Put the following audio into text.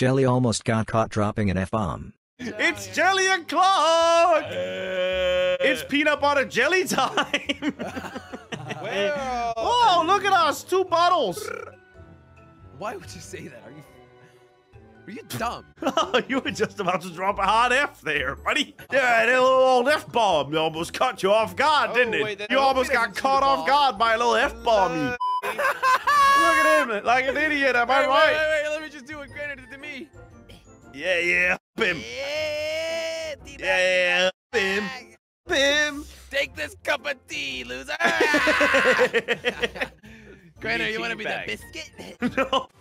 Jelly almost got caught dropping an F-bomb. It's Jelly o'clock! It's peanut butter jelly time! Well, Oh, look at us! 2 bottles! why would you say that? Are you dumb? You were just about to drop a hard F there, buddy. Yeah, that little old F-bomb almost caught you off guard, didn't it? wait, that- You almost got that's caught the off bomb. guard by a little F-bomb. Look at him, like an idiot, am I right? Wait, let me just do what Crainer did to me. Yeah, Bim. Yeah, Yeah, Bim. Bim. Take this cup of tea, loser. Crainer, you want to be the Bag. biscuit? No.